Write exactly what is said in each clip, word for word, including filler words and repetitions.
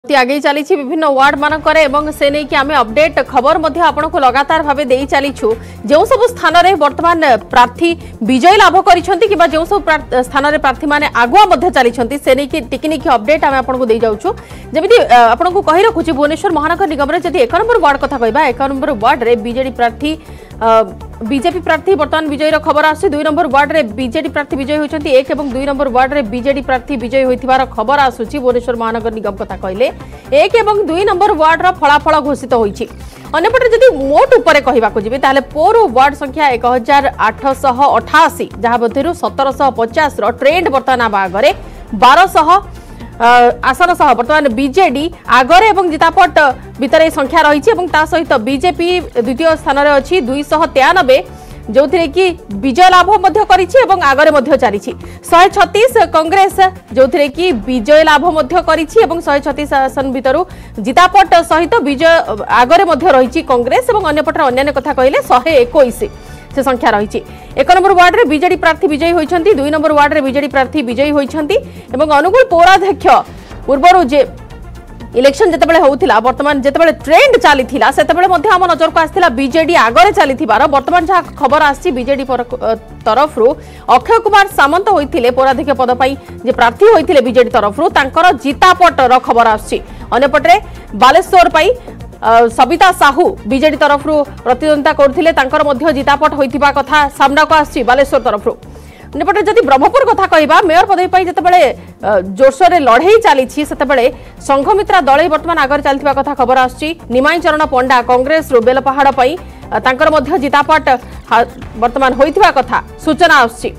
आगे चली विभिन्न वार्ड मानक से नहीं कि आम अपडेट खबर आपन को लगातार भाव दे चलीछु जो सब स्थान में वर्तमान प्रार्थी विजय लाभ कर जो सब स्थान में प्रार्थी मैंने आगुआ चली से नहीं कि टिकनिक अपडेट आम आपको दे जाऊँ जमी आपन को कही रखुच्छी भुवनेश्वर महानगर निगम में एक नंबर वार्ड कथा कह एक नंबर वार्ड में बीजेडी प्रार्थी बीजेपी प्रार्थी वर्तमान विजय खबर आसी दुई नंबर वार्ड में बीजेडी प्रार्थी विजय होती एक और दुई नंबर वार्ड में बीजेडी प्रार्थी विजय होइथिबार खबर आसूची भुवनेश्वर महानगर निगम कथा कहले एक और दुई नंबर वार्ड फलाफल घोषित होइछि। अन्यपटे जदि मोट उपरे कहबाको जिबे ताले पोर वार्ड संख्या एक हजार आठश अठाशी जहाँ मध्य सतरश पचास ट्रेंड बर्तमान आगे बारश आसन सह बर्तमान बीजेडी आगरे एवं जितापट भितर संख्या रही सहित बीजेपी द्वितीय स्थान में अच्छी दुईश तेयानबे जो थे कि विजय लाभ आगरे चली शहे छत्तीस कांग्रेस जो थे कि विजय लाभ शहे छत्तीस आसन भितर जितापट सहित विजय आगरे रही कांग्रेस और अन्यपटर अन्य कथा कहले शहे इक्कीस से संख्या रही एक नंबर वार्ड में बीजेडी प्रार्थी विजयी होती दुई नंबर वार्ड में बीजेडी प्रार्थी विजयी होती अनुगुल पौराध्यक्ष पूर्वर जे इलेक्शन जितेबाला होता बर्तमान जितेबाला ट्रेंड चली आम नजर को आसाला बीजेडी आगरे चली बर्तमान जहाँ खबर आसी बीजेडी तरफ अक्षय कुमार सामंत होते पौराध्यक्ष पद पर प्रार्थी होते बीजेडी तरफ जितापटर खबर आसपटे बालेश्वर सबिता साहू बीजेडी तरफ प्रतिद्वंदिता करते जितापट होता कथा सामना को आसी बालेश्वर तरफ निपटे जदि ब्रह्मपुर कथा कहबा मेयर पदवी जितेबाला जोरसोर लड़े चली संघमित्रा दल बर्तमान आगे चलता कथा खबर आसी निमाई चरण पंडा कांग्रेस बेलपहाड़ जितापट बर्तमान होता कथा सूचना आसी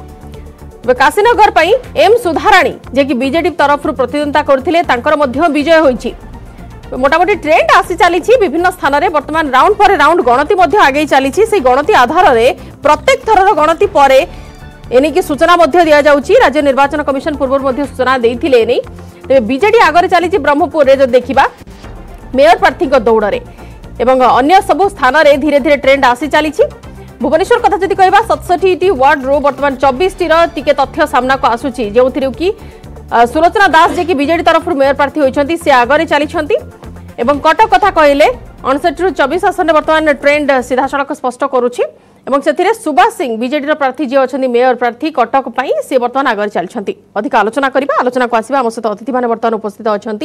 काशीनगर एम सुधाराणी जे कि बीजेडी तरफ प्रतिद्वंदिता करते विजय होती मोटामोटी ट्रेंड आसी चली विभिन्न स्थान में बर्तमान राउंड पर राउंड गणति आगे चली से गणति आधार में प्रत्येक थर गणति पर एनिकी सूचना दि राज्य निर्वाचन कमिशन पूर्व सूचना देते तेज बीजेडी आगे चली ब्रह्मपुर में जो देखा मेयर प्रार्थी दौड़ एवं अन्य सबू स्थान में धीरे धीरे ट्रेंड आसी चली भुवनेश्वर कथा जदि कहबा सतसठी टी वार्ड रो बर्तमान चौबीस टी टिके तथ्य सामना को आसूची जो कि सुलोचना दास जे कि बीजेडी तरफ मेयर प्रार्थी होती से आगे चली एवं कटक कथा कहले अड़सठ रु चौबीस आसन में बर्तमान ट्रेंड सीधा सड़क स्पष्ट करुच्ची से सुभाष सिंह बीजेडी प्रार्थी जी अच्छा मेयर प्रार्थी कटक से बर्तमान आगे चलती अधिक आलोचना करवा आलोचना को आसवा आम सहित अतिथि मैंने बर्तमान उपस्थित अच्छा।